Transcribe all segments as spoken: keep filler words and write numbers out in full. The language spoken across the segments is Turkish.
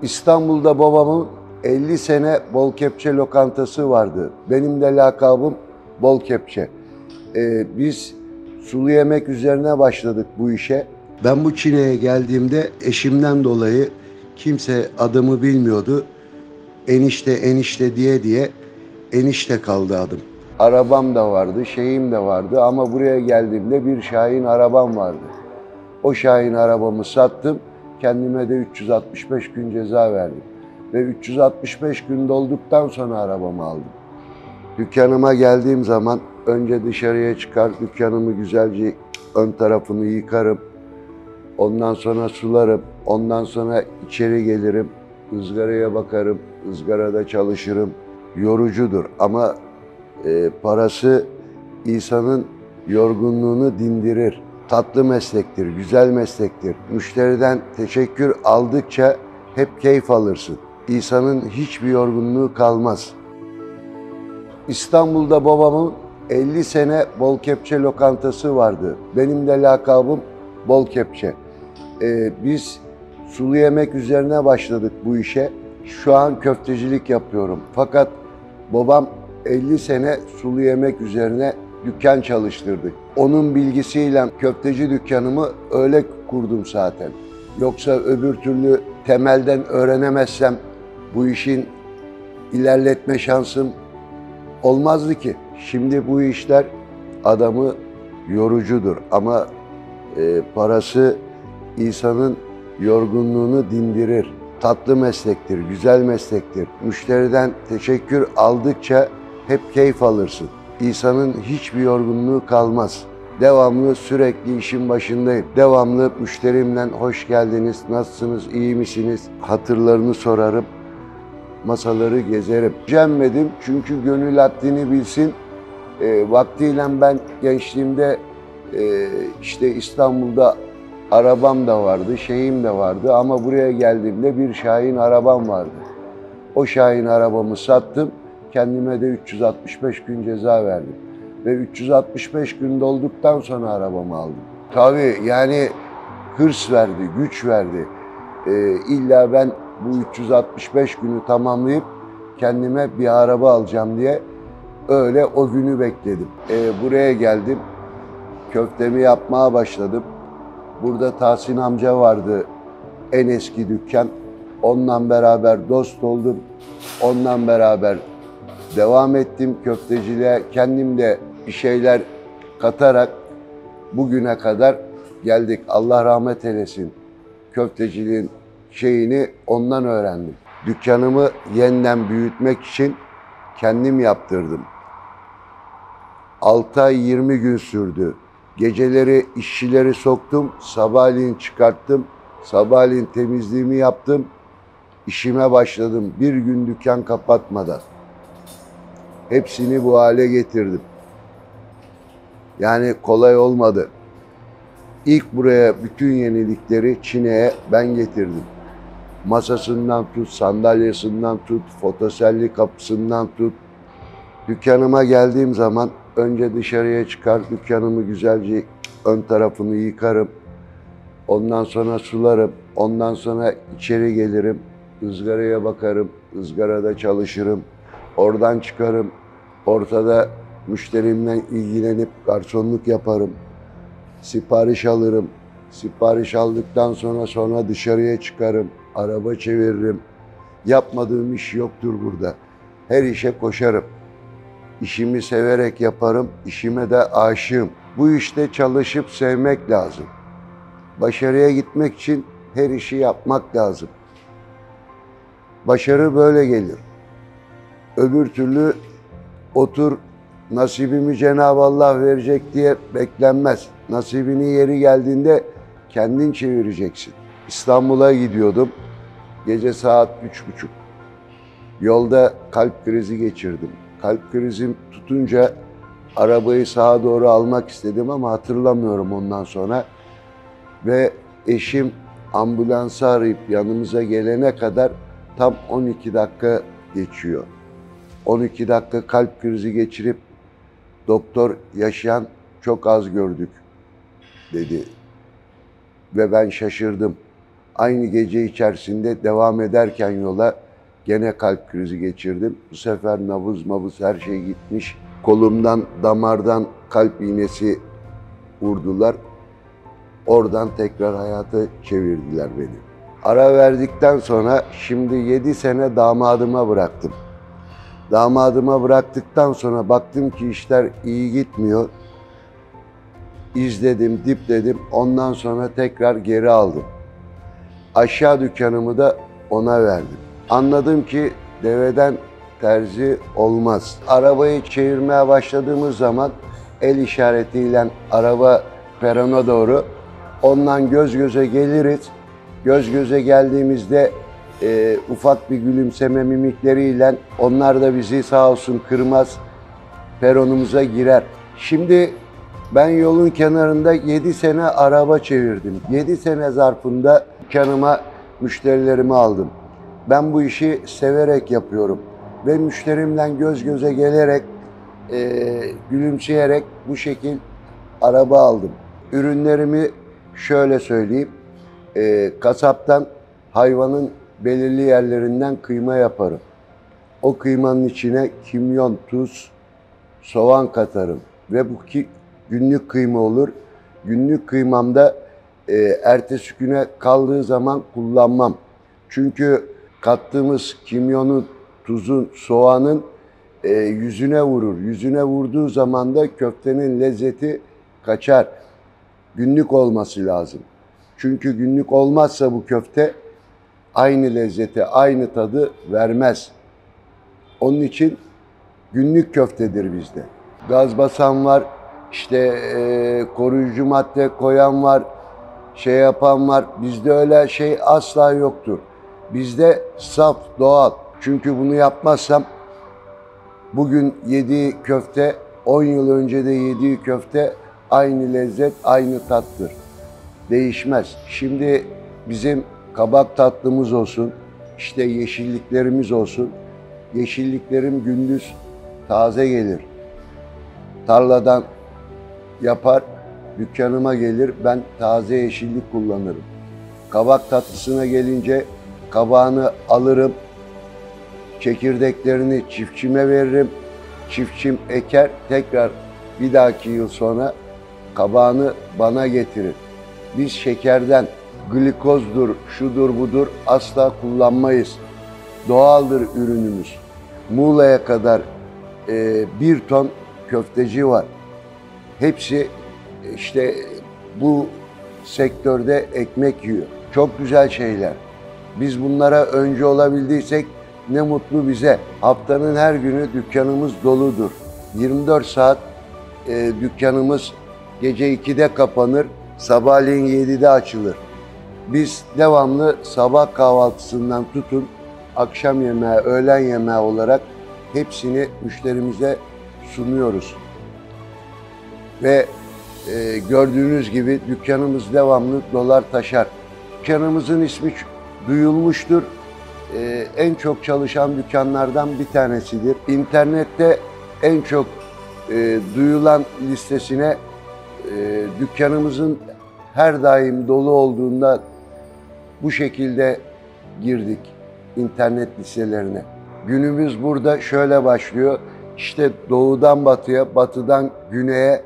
İstanbul'da babamın elli sene bol kepçe lokantası vardı. Benim de lakabım bol kepçe. Ee, biz sulu yemek üzerine başladık bu işe. Ben bu Çine'ye geldiğimde eşimden dolayı kimse adımı bilmiyordu. Enişte enişte diye diye enişte kaldı adım. Arabam da vardı, şeyim de vardı ama buraya geldiğimde bir Şahin arabam vardı. O Şahin arabamı sattım, kendime de üç yüz altmış beş gün ceza verdim. Ve üç yüz altmış beş gün dolduktan sonra arabamı aldım. Dükkanıma geldiğim zaman önce dışarıya çıkar, dükkanımı güzelce ön tarafını yıkarım. Ondan sonra sularım, ondan sonra içeri gelirim, ızgaraya bakarım, ızgarada çalışırım. Yorucudur ama e, parası insanın yorgunluğunu dindirir. Tatlı meslektir, güzel meslektir. Müşteriden teşekkür aldıkça hep keyif alırsın. İnsanın hiçbir yorgunluğu kalmaz. İstanbul'da babamın elli sene bol kepçe lokantası vardı. Benim de lakabım bol kepçe. Ee, biz sulu yemek üzerine başladık bu işe. Şu an köftecilik yapıyorum. Fakat babam elli sene sulu yemek üzerine dükkan çalıştırdı. Onun bilgisiyle köfteci dükkanımı öyle kurdum zaten. Yoksa öbür türlü temelden öğrenemezsem bu işin ilerletme şansım olmazdı ki. Şimdi bu işler adamı yorucudur ama e, parası insanın yorgunluğunu dindirir. Tatlı meslektir, güzel meslektir. Müşteriden teşekkür aldıkça hep keyif alırsın. İnsanın hiçbir yorgunluğu kalmaz. Devamlı sürekli işin başındayım. Devamlı müşterimle hoş geldiniz, nasılsınız, iyi misiniz? Hatırlarını sorarım. Masaları gezerim. Cenmedim çünkü gönül haddini bilsin. E, vaktiyle ben gençliğimde e, işte İstanbul'da arabam da vardı, şeyim de vardı ama buraya geldiğimde bir Şahin arabam vardı. O Şahin arabamı sattım, kendime de üç yüz altmış beş gün ceza verdim. Ve üç yüz altmış beş gün dolduktan sonra arabamı aldım. Tabii yani hırs verdi, güç verdi. Ee, illa ben bu üç yüz altmış beş günü tamamlayıp kendime bir araba alacağım diye öyle o günü bekledim. Ee, buraya geldim, köftemi yapmaya başladım. Burada Tahsin amca vardı, en eski dükkan. Onunla beraber dost oldum. Onunla beraber devam ettim köfteciliğe. Kendim de bir şeyler katarak bugüne kadar geldik. Allah rahmet eylesin. Köfteciliğin şeyini ondan öğrendim. Dükkanımı yeniden büyütmek için kendim yaptırdım. altı ay yirmi gün sürdü. Geceleri işçileri soktum, sabahleyin çıkarttım, sabahleyin temizliğimi yaptım, işime başladım. Bir gün dükkan kapatmadan. Hepsini bu hale getirdim. Yani kolay olmadı. İlk buraya bütün yenilikleri Çine'ye ben getirdim. Masasından tut, sandalyesinden tut, fotoselli kapısından tut. Dükkanıma geldiğim zaman önce dışarıya çıkar, dükkanımı güzelce ön tarafını yıkarım. Ondan sonra sularım, ondan sonra içeri gelirim, ızgaraya bakarım, ızgarada çalışırım. Oradan çıkarım, ortada müşterimle ilgilenip garsonluk yaparım. Sipariş alırım, sipariş aldıktan sonra sonra dışarıya çıkarım, araba çeviririm. Yapmadığım iş yoktur burada. Her işe koşarım. İşimi severek yaparım, işime de aşığım. Bu işte çalışıp sevmek lazım. Başarıya gitmek için her işi yapmak lazım. Başarı böyle gelir. Öbür türlü otur, nasibimi Cenab-ı Allah verecek diye beklenmez. Nasibini yeri geldiğinde kendin çevireceksin. İstanbul'a gidiyordum. Gece saat üç buçuk. Yolda kalp krizi geçirdim. Kalp krizim tutunca arabayı sağa doğru almak istedim ama hatırlamıyorum ondan sonra. Ve eşim ambulansı arayıp yanımıza gelene kadar tam on iki dakika geçiyor. on iki dakika kalp krizi geçirip doktor yaşayan çok az gördük dedi. Ve ben şaşırdım. Aynı gece içerisinde devam ederken yola gene kalp krizi geçirdim. Bu sefer nabız mabız her şey gitmiş. Kolumdan, damardan kalp iğnesi vurdular. Oradan tekrar hayata çevirdiler beni. Ara verdikten sonra şimdi yedi sene damadıma bıraktım. Damadıma bıraktıktan sonra baktım ki işler iyi gitmiyor. İzledim, dipledim. Ondan sonra tekrar geri aldım. Aşağı dükkanımı da ona verdim. Anladım ki deveden terzi olmaz. Arabayı çevirmeye başladığımız zaman el işaretiyle araba perona doğru ondan göz göze geliriz. Göz göze geldiğimizde e, ufak bir gülümseme mimikleriyle onlar da bizi sağ olsun kırmaz, peronumuza girer. Şimdi ben yolun kenarında yedi sene araba çevirdim. yedi sene zarfında dükkanıma müşterilerimi aldım. Ben bu işi severek yapıyorum. Ve müşterimle göz göze gelerek, e, gülümseyerek bu şekil araba aldım. Ürünlerimi şöyle söyleyeyim. E, kasaptan hayvanın belirli yerlerinden kıyma yaparım. O kıymanın içine kimyon, tuz, soğan katarım. Ve bu ki günlük kıyma olur. Günlük kıymamda e, ertesi güne kaldığı zaman kullanmam. Çünkü kattığımız kimyonun, tuzun, soğanın e, yüzüne vurur. Yüzüne vurduğu zaman da köftenin lezzeti kaçar. Günlük olması lazım. Çünkü günlük olmazsa bu köfte aynı lezzeti, aynı tadı vermez. Onun için günlük köftedir bizde. Gaz basan var, işte e, koruyucu madde koyan var, şey yapan var. Bizde öyle şey asla yoktur. Bizde saf, doğal. Çünkü bunu yapmazsam bugün yediği köfte, on yıl önce de yediği köfte aynı lezzet, aynı tattır. Değişmez. Şimdi bizim kabak tatlımız olsun, işte yeşilliklerimiz olsun. Yeşilliklerim gündüz taze gelir. Tarladan yapar, dükkanıma gelir, ben taze yeşillik kullanırım. Kabak tatlısına gelince kabağını alırım, çekirdeklerini çiftçime veririm. Çiftçim eker, tekrar bir dahaki yıl sonra kabağını bana getirir. Biz şekerden, glikozdur, şudur budur asla kullanmayız. Doğaldır ürünümüz. Muğla'ya kadar e, bir ton köfteci var. Hepsi işte bu sektörde ekmek yiyor. Çok güzel şeyler. Biz bunlara önce olabildiysek ne mutlu bize. Haftanın her günü dükkanımız doludur. yirmi dört saat e, dükkanımız gece ikide kapanır, sabahleyin yedide açılır. Biz devamlı sabah kahvaltısından tutun, akşam yemeği, öğlen yemeği olarak hepsini müşterimize sunuyoruz. Ve e, gördüğünüz gibi dükkanımız devamlı dolar taşar. Dükkanımızın ismi duyulmuştur. E, en çok çalışan dükkanlardan bir tanesidir. İnternette en çok e, duyulan listesine e, dükkanımızın her daim dolu olduğunda bu şekilde girdik internet listelerine. Günümüz burada şöyle başlıyor. İşte doğudan batıya, batıdan güneye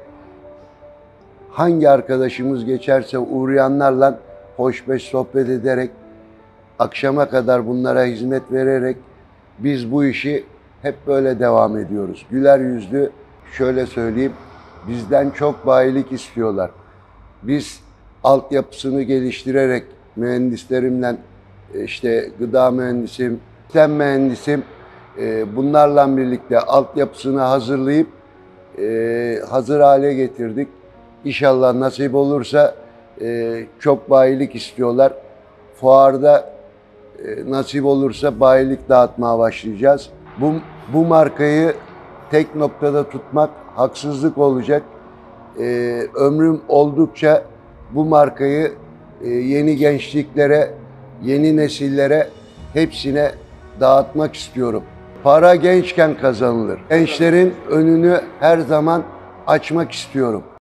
hangi arkadaşımız geçerse uğrayanlarla hoşbeş sohbet ederek, akşama kadar bunlara hizmet vererek biz bu işi hep böyle devam ediyoruz. Güler yüzlü, şöyle söyleyeyim, bizden çok bayilik istiyorlar. Biz altyapısını geliştirerek mühendislerimle, işte gıda mühendisim, sistem mühendisim, bunlarla birlikte altyapısını hazırlayıp hazır hale getirdik. İnşallah nasip olursa çok bayilik istiyorlar. Fuarda nasip olursa bayilik dağıtmaya başlayacağız. Bu, bu markayı tek noktada tutmak haksızlık olacak. Ömrüm oldukça bu markayı yeni gençliklere, yeni nesillere hepsine dağıtmak istiyorum. Para gençken kazanılır. Gençlerin önünü her zaman açmak istiyorum.